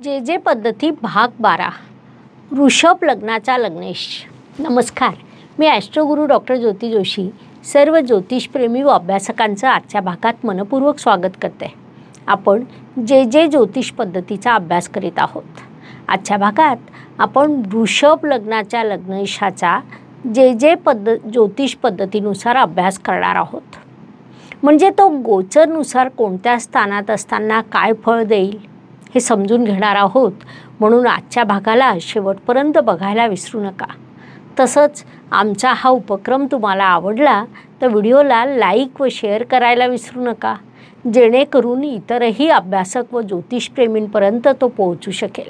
जे जे पद्धती भाग 12 वृषभ लग्नाचा लग्नेश। नमस्कार, मी ॲस्ट्रोगुरू डॉक्टर ज्योती जोशी सर्व ज्योतिषप्रेमी व अभ्यासकांचं आजच्या भागात मनपूर्वक स्वागत करते। आपण जे जे ज्योतिष पद्धतीचा अभ्यास करीत आहोत। आजच्या भागात आपण वृषभ लग्नाच्या लग्नेशाचा जे जे ज्योतिष पद्धतीनुसार अभ्यास करणार आहोत। म्हणजे तो गोचरनुसार कोणत्या स्थानात असताना काय फळ देईल हे समजून घेणार आहोत। म्हणून आजच्या भागाला शेवटपर्यंत बघायला विसरू नका। तसंच आमचा हा उपक्रम तुम्हाला आवडला तर व्हिडिओला लाईक व शेअर करायला विसरू नका, जेणेकरून इतरही अभ्यासक व ज्योतिषप्रेमींपर्यंत तो पोहोचू शकेल।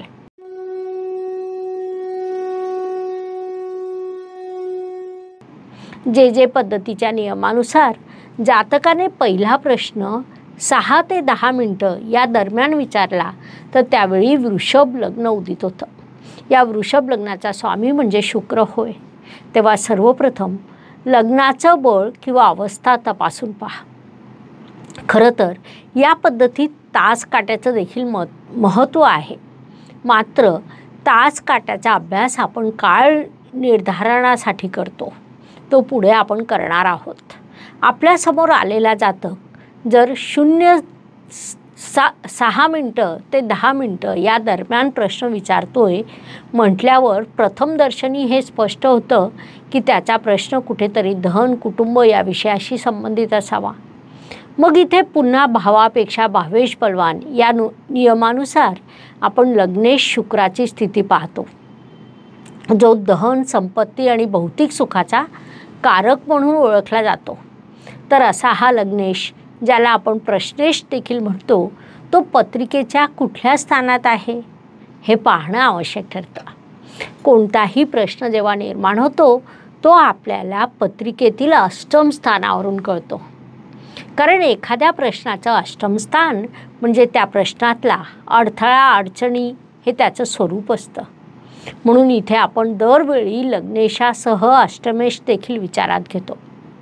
जे जे पद्धतीच्या नियमानुसार जातकाने पहिला प्रश्न 6 ते 10 मिनिटं या दरम्यान विचारला तर त्यावेळी वृषभ लग्न उदित होतं। या वृषभ लग्नाचा स्वामी म्हणजे शुक्र होय। तेव्हा सर्वप्रथम लग्नाचं बळ किंवा अवस्था तपासून पहा। खरं तर या पद्धतीत तास काट्याचं देखील महत्त्व आहे, मात्र तास काट्याचा अभ्यास आपण काळ निर्धारणासाठी करतो, तो पुढे आपण करणार आहोत। आपल्यासमोर आलेला जातक जर 6 मिनिटं ते 10 मिनिटं या दरम्यान प्रश्न विचारतोय म्हटल्यावर प्रथमदर्शनी हे स्पष्ट होतं की त्याचा प्रश्न कुठेतरी धन कुटुंब या विषयाशी संबंधित असावा। मग इथे पुन्हा भावापेक्षा भावेश बलवान या नियमानुसार आपण लग्नेश शुक्राची स्थिती पाहतो, जो धन संपत्ती आणि भौतिक सुखाचा कारक म्हणून ओळखला जातो। तर असा हा लग्नेश, ज्याला आपण प्रश्नेश देखील म्हणतो, तो पत्रिकेच्या कुठल्या स्थानात आहे हे पाहणं आवश्यक ठरतं। कोणताही प्रश्न जेव्हा निर्माण होतो तो आपल्याला पत्रिकेतील अष्टम स्थानावरून कळतो, कारण एखाद्या प्रश्नाचं अष्टम स्थान म्हणजे त्या प्रश्नातला अडथळा अडचणी हे त्याचं स्वरूप असतं। म्हणून इथे आपण दरवेळी लग्नेशासह अष्टमेश देखील विचारात घेतो।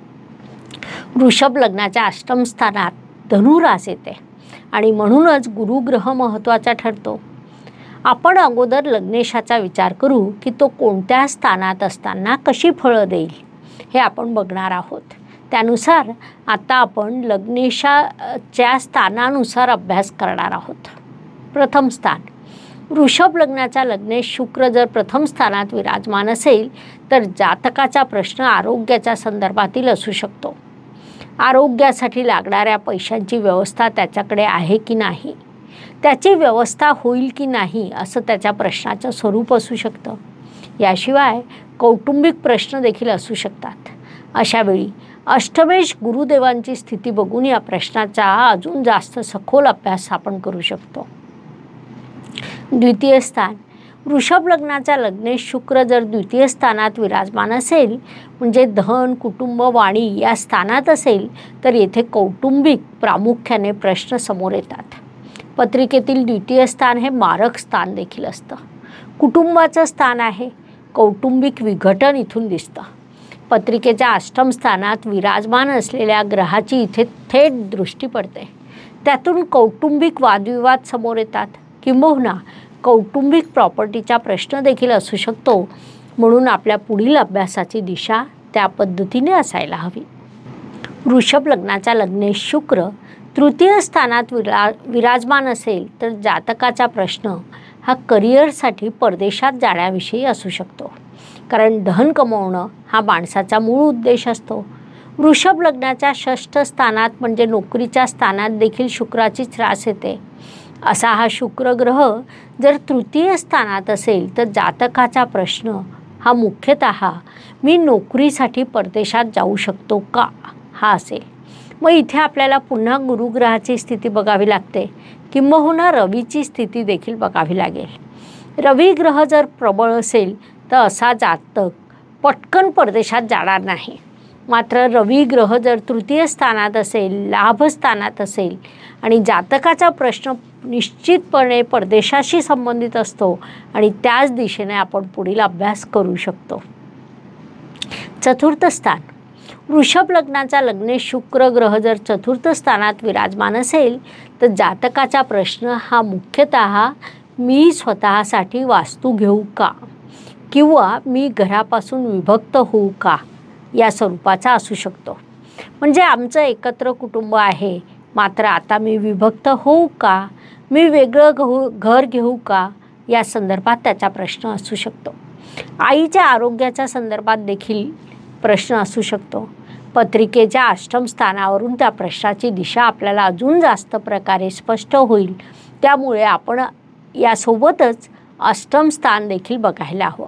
वृषभ लग्नाच्या अष्टम स्थानात धनुरास येते आणि म्हणूनच गुरुग्रह महत्त्वाचा ठरतो। आपण अगोदर लग्नेशाचा विचार करू की तो कोणत्या स्थानात असताना कशी फळं देईल हे आपण बघणार आहोत। त्यानुसार आता आपण लग्नेशाच्या स्थानानुसार अभ्यास करणार आहोत। प्रथम स्थान वृषभ लग्नाचा लग्नेश शुक्र जर प्रथम स्थानात विराजमान असेल तर जातकाचा प्रश्न आरोग्याच्या संदर्भातील असू शकतो। आरोग्यासाठी लागणाऱ्या पैशांची व्यवस्था त्याच्याकडे आहे की नाही, त्याची व्यवस्था होईल की नाही असं त्याच्या प्रश्नाचं स्वरूप असू शकतं। याशिवाय कौटुंबिक प्रश्न देखील असू शकतात। अशावेळी अष्टमेश गुरुदेवांची स्थिती बघून या प्रश्नाचा अजून जास्त सखोल अभ्यास आपण करू शकतो। द्वितीय स्थान वृषभ लग्नाचा लग्नेश शुक्र जर द्वितीय स्थानात विराजमान असेल म्हणजे धन कुटुंब वाणी या स्थानात असेल तर येथे कौटुंबिक प्रामुख्याने प्रश्न समोर येतात। पत्रिकेतील द्वितीय स्थान हे मारक स्थान देखील असतं। कुटुंबाचं स्थान आहे, कौटुंबिक विघटन इथून दिसतं। पत्रिकेच्या अष्टम स्थानात विराजमान असलेल्या ग्रहाची इथे थेट दृष्टी पडते, त्यातून कौटुंबिक वादविवाद समोर येतात, किंबहुना कौटुंबिक प्रॉपर्टीचा प्रश्न देखील असू शकतो। म्हणून आपल्या पुढील अभ्यासाची दिशा त्या पद्धतीने असायला हवी। वृषभ लग्नाचा लग्नेश शुक्र तृतीय स्थानात विराजमान असेल तर जातकाचा प्रश्न हा करिअरसाठी परदेशात जाण्याविषयी असू शकतो, कारण धन कमवणं हा माणसाचा मूळ उद्देश असतो। वृषभ लग्नाच्या षष्ठ स्थानात म्हणजे नोकरीच्या स्थानात देखील शुक्राची त्रास येते। असा हा शुक्र ग्रह जर तृतीय स्थानात असेल तर जातकाचा प्रश्न हा मुख्यतः मी नोकरीसाठी परदेशात जाऊ शकतो का हा असेल। मग इथे आपल्याला पुन्हा गुरुग्रहाची स्थिती बघावी लागते, किंबहुना रवीची स्थिती देखील बघावी लागेल। रवी ग्रह जर प्रबळ असेल तर असा जातक पटकन परदेशात जाणार नाही, मात्र रवी ग्रह जर तृतीय स्थानात असेल, लाभ स्थानात असेल आणि जातकाचा प्रश्न निश्चितपणे परदेशाशी संबंधित असतो आणि त्याच दिशेने आपण पुढील अभ्यास करू शकतो। चतुर्थ स्थान वृषभ लग्नाचा लग्नेश शुक्र ग्रह जर चतुर्थ स्थानात विराजमान असेल तर जातकाचा प्रश्न हा मुख्यतः मी स्वतःसाठी वास्तू घेऊ का, किंवा मी घरापासून विभक्त होऊ का, या स्वरूपाचा असू शकतो. म्हणजे आमचं एकत्र कुटुंब आहे, मात्र आता मी विभक्त होऊ का, मी वेगळं घर घेऊ का, या संदर्भात त्याचा प्रश्न असू शकतो. आईच्या आरोग्याच्या संदर्भात देखील प्रश्न असू शकतो. पत्रिकेच्या अष्टम स्थानावरून त्या प्रश्नाची दिशा आपल्याला अजून जास्त प्रकारे स्पष्ट होईल. त्यामुळे आपण यासोबतच अष्टम स्थान देखील बघायला हवं.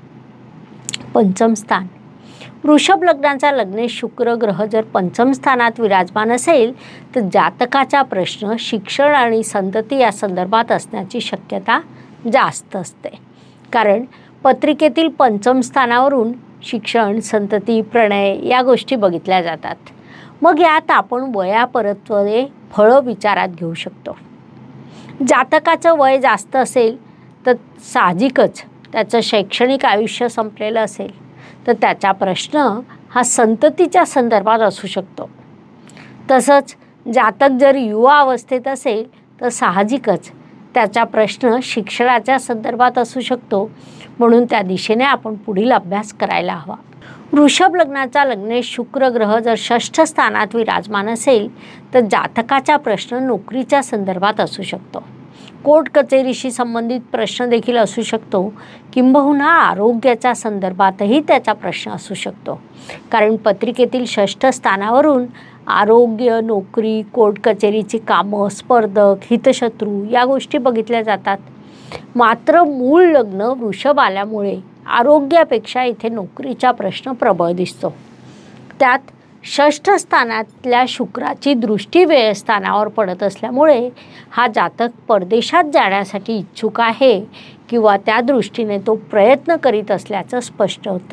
पंचम स्थान. वृषभ लग्नाचा लग्नेश शुक्र ग्रह जर पंचम स्थानात विराजमान असेल तर जातकाचा प्रश्न शिक्षण आणि संतती या संदर्भात असण्याची शक्यता जास्त असते. कारण पत्रिकेतील पंचम स्थानावरून शिक्षण, संतती, प्रणय या गोष्टी बघितल्या जातात. मग यात आपण वयापरत्वे फळं विचारात घेऊ शकतो. जातकाचं वय जास्त असेल तर साहजिकच त्याचं शैक्षणिक आयुष्य संपलेलं असेल तर त्याचा प्रश्न हा संततीच्या संदर्भात असू शकतो. तसंच जातक जर युवा अवस्थेत असेल तर साहजिकच त्याचा प्रश्न शिक्षणाच्या संदर्भात असू शकतो. म्हणून त्या दिशेने आपण पुढील अभ्यास करायला हवा. वृषभ लग्नाचा लग्नेश शुक्र ग्रह जर षष्ठ स्थानात विराजमान असेल तर जातकाचा प्रश्न नोकरीच्या संदर्भात असू शकतो. कोर्ट कचेरीशी संबंधित प्रश्न देखील असू शकतो. किंबहुना आरोग्याच्या संदर्भातही त्याचा प्रश्न असू शकतो. कारण पत्रिकेतील षष्ठ स्थानावरून आरोग्य, नोकरी, कोर्ट कचेरीची कामं, स्पर्धक, हितशत्रू या गोष्टी बघितल्या जातात. मात्र मूळ लग्न वृषभ आल्यामुळे आरोग्यापेक्षा इथे नोकरीचा प्रश्न प्रबळ दिसतो. त्यात षष्ठ स्थानातल्या शुक्राची दृष्टी व्ययस्थानावर पडत असल्यामुळे हा जातक परदेशात जाण्यासाठी इच्छुक आहे किंवा त्या दृष्टीने तो प्रयत्न करीत असल्याचं स्पष्ट होतं.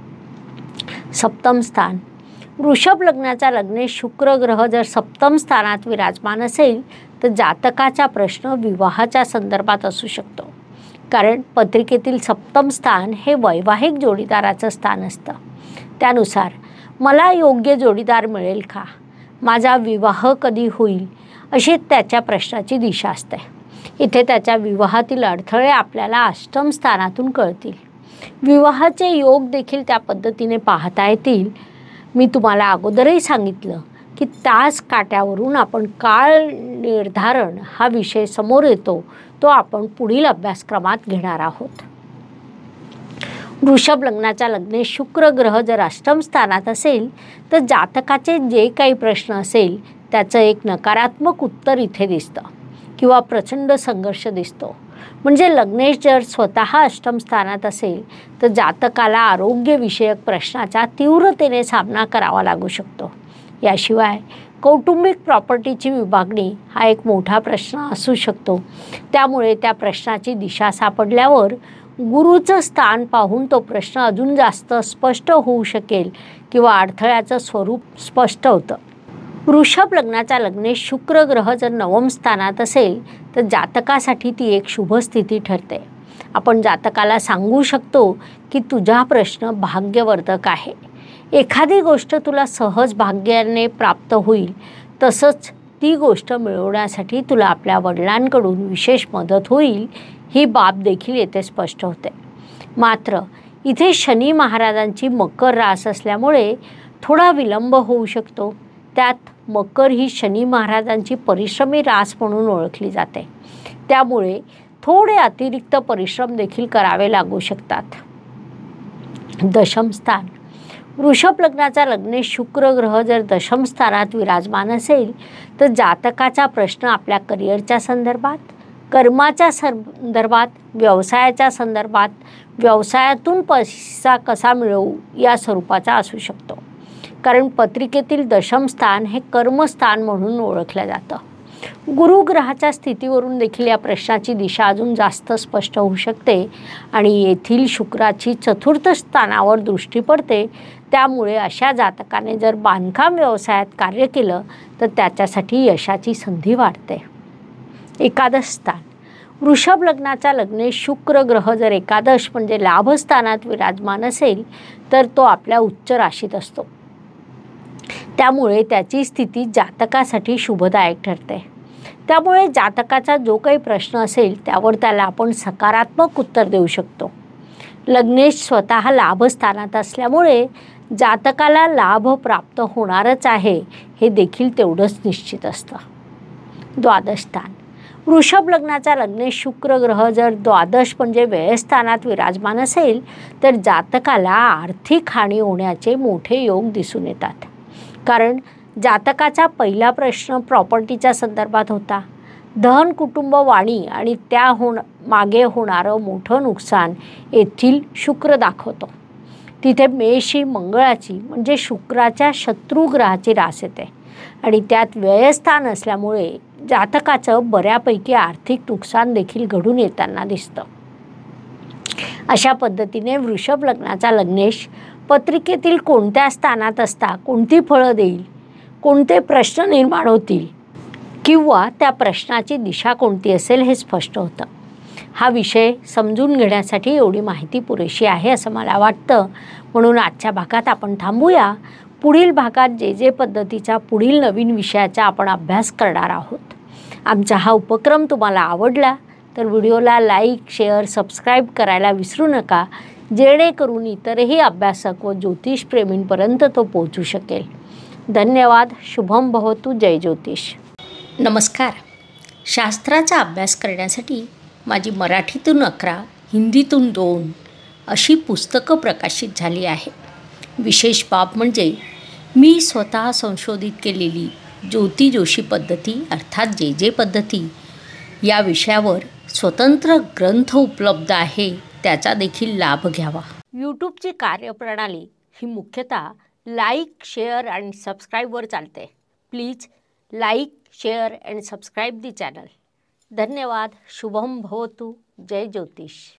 सप्तम स्थान. वृषभ लग्नाचा लग्नेश शुक्र ग्रह जर सप्तम स्थानात विराजमान असेल तर जातकाचा प्रश्न विवाहाच्या संदर्भात असू शकतो. कारण पत्रिकेतील सप्तम स्थान हे वैवाहिक जोडीदाराचं स्थान असतं. त्यानुसार मला योग्य जोडीदार मिळेल का, माझा विवाह कधी होईल, अशी त्याच्या प्रश्नाची दिशा असते. इथे त्याच्या विवाहातील अडथळे आपल्याला अष्टम स्थानातून कळतील. विवाहाचे योग देखील त्या पद्धतीने पाहता येतील. मी तुम्हाला अगोदरही सांगितलं की तास काट्यावरून आपण काळ निर्धारण हा विषय समोर येतो, तो आपण पुढील अभ्यासक्रमात घेणार आहोत. वृषभ लग्नाचा लग्नेश शुक्र ग्रह जर अष्टम स्थानात असेल तर जातकाचे जे काही प्रश्न असेल त्याचं एक नकारात्मक उत्तर इथे दिसतं किंवा प्रचंड संघर्ष दिसतो. म्हणजे लग्नेश जर स्वतः अष्टम स्थानात असेल तर जातकाला आरोग्यविषयक प्रश्नाचा तीव्रतेने सामना करावा लागू शकतो. याशिवाय कौटुंबिक प्रॉपर्टीची विभागणी हा एक मोठा प्रश्न असू शकतो. त्यामुळे त्या प्रश्नाची दिशा सापडल्यावर गुरुचं स्थान पाहून तो प्रश्न अजून जास्त स्पष्ट होऊ शकेल किंवा अडथळ्याचं स्वरूप स्पष्ट होतं. वृषभ लग्नाचा लग्नेश शुक्र ग्रह जर नवम स्थानात असेल तर जातकासाठी ती एक शुभ स्थिती ठरते. आपण जातकाला सांगू शकतो की तुझा प्रश्न भाग्यवर्धक आहे. एखादी गोष्ट तुला सहज भाग्याने प्राप्त होईल. तसंच ती गोष्ट मिळवण्यासाठी तुला आपल्या वडिलांकडून विशेष मदत होईल, ही बाब देखील येथे स्पष्ट होते. मात्र इथे शनी महाराजांची मकर रास असल्यामुळे थोडा विलंब होऊ शकतो. त्यात मकर ही शनी महाराजांची परिश्रमी रास म्हणून ओळखली जाते. त्यामुळे थोडे अतिरिक्त परिश्रम देखील करावे लागू शकतात. दशम स्थान. वृषभ लग्नाचा लग्नेश शुक्र ग्रह जर दशम स्थानात विराजमान असेल तर जातकाचा प्रश्न आपल्या करिअरच्या संदर्भात, कर्माच्या संदर्भात, व्यवसायाच्या संदर्भात, व्यवसायातून पैसा कसा मिळवू या स्वरूपाचा असू शकतो. कारण पत्रिकेतील दशम स्थान हे कर्मस्थान म्हणून ओळखलं जातं. गुरुग्रहाच्या स्थितीवरून देखील या प्रश्नाची दिशा अजून जास्त स्पष्ट होऊ शकते आणि येथील शुक्राची चतुर्थ स्थानावर दृष्टी पडते. त्यामुळे अशा जातकाने जर बांधकाम व्यवसायात कार्य केलं तर त्याच्यासाठी यशाची संधी वाढते. एकादश स्थान. वृषभ लग्नाचा लग्नेश शुक्र ग्रह जर एकादश म्हणजे लाभस्थानात विराजमान असेल तर तो आपल्या उच्च राशीत असतो. त्यामुळे त्याची स्थिती जातकासाठी शुभदायक ठरते. त्यामुळे जातकाचा जो काही प्रश्न असेल त्यावर त्याला आपण सकारात्मक उत्तर देऊ शकतो. लग्नेश स्वतः लाभस्थानात असल्यामुळे जातकाला लाभ प्राप्त होणारच आहे हे देखील तेवढंच निश्चित असतं. द्वादश स्थान. वृषभ लग्नाचा लग्नेश शुक्र ग्रह जर द्वादश म्हणजे व्ययस्थानात विराजमान असेल तर जातकाला आर्थिक हानी होण्याचे मोठे योग दिसून येतात. कारण जातकाचा पहिला प्रश्न प्रॉपर्टीच्या संदर्भात होता. धन, कुटुंब, वाणी आणि त्या मागे होणारं मोठं नुकसान येथील शुक्र दाखवतो. तिथे मेषी मंगळाची म्हणजे शुक्राच्या शत्रुग्रहाची रास येते आणि त्यात व्ययस्थान असल्यामुळे जातकाचं बऱ्यापैकी आर्थिक नुकसान देखील घडून येताना दिसतं. अशा पद्धतीने वृषभ लग्नाचा लग्नेश पत्रिकेतील कोणत्या स्थानात असता कोणती फळं देईल, कोणते प्रश्न निर्माण होतील किंवा त्या प्रश्नाची दिशा कोणती असेल हे स्पष्ट होतं. हा विषय समजून घेण्यासाठी एवढी माहिती पुरेशी आहे असं मला वाटतं. म्हणून आजच्या भागात आपण थांबूया. पुढील भागात जे पद्धतीच्या पुढील नवीन विषयाचा आपण अभ्यास करणार आहोत. आमचा हा उपक्रम तुम्हाला आवडला तर व्हिडिओला लाईक, शेअर, सबस्क्राईब करायला विसरू नका, जेणेकरून इतरही अभ्यासक व ज्योतिषप्रेमींपर्यंत तो पोहोचू शकेल. धन्यवाद. शुभम भवतु. जय ज्योतिष. नमस्कार. शास्त्राचा अभ्यास करण्यासाठी माझी मराठीतून 11, हिंदीतून 2 अशी पुस्तकं प्रकाशित झाली आहे. विशेष बाब म्हणजे मी स्वतः संशोधित केलेली ज्योती जोशी पद्धती अर्थात जे पद्धती या विषयावर स्वतंत्र ग्रंथ उपलब्ध आहे, त्याचा देखील लाभ घ्यावा. यूट्यूबची कार्यप्रणाली ही मुख्यतः लाईक, शेअर आणि सबस्क्राईबवर चालते. Please like, share and subscribe the channel. धन्यवाद. शुभम भवतु. जय ज्योतिष.